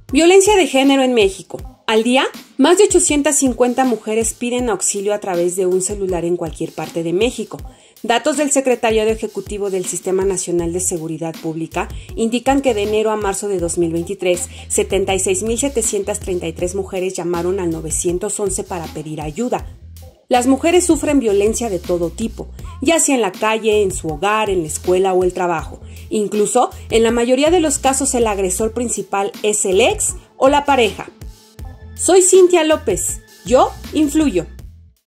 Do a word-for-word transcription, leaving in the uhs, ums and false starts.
Violencia de género en México. Al día, más de ochocientas cincuenta mujeres piden auxilio a través de un celular en cualquier parte de México. Datos del Secretariado Ejecutivo del Sistema Nacional de Seguridad Pública indican que de enero a marzo de dos mil veintitrés, setenta y seis mil setecientas treinta y tres mujeres llamaron al nueve once para pedir ayuda. Las mujeres sufren violencia de todo tipo, ya sea en la calle, en su hogar, en la escuela o el trabajo. Incluso, en la mayoría de los casos, el agresor principal es el ex o la pareja. Soy Cintia López. Yo influyo.